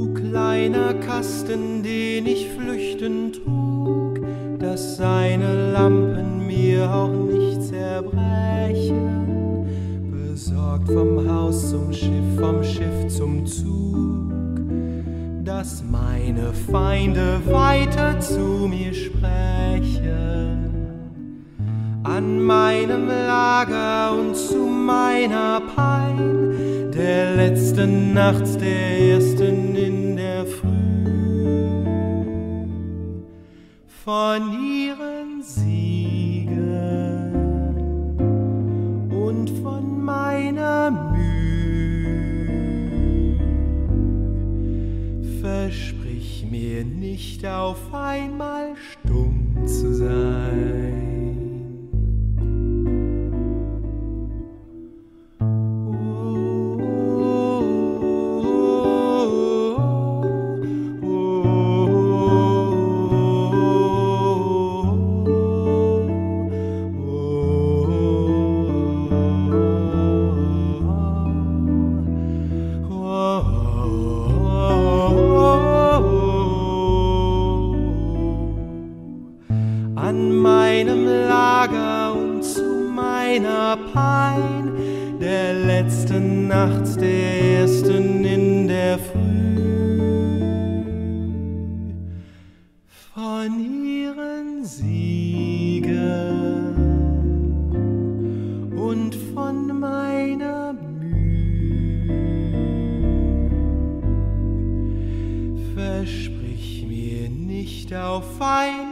Du kleiner Kasten, den ich flüchtend trug, dass seine Lampen mir auch nicht zerbrechen, besorgt vom Haus zum Schiff, vom Schiff zum Zug, dass meine Feinde weiter zu mir sprechen. An meinem Lager und zu meiner Pein, der letzten Nacht, der ersten in der Früh, von ihren Siegen und von meiner Mühe. Versprich mir nicht auf einmal stumm zu sein. An meinem Lager und zu meiner Pein, der letzten Nacht, der ersten in der Früh, von ihren Siegen und von meiner Mühe. Versprich mir nicht auf ein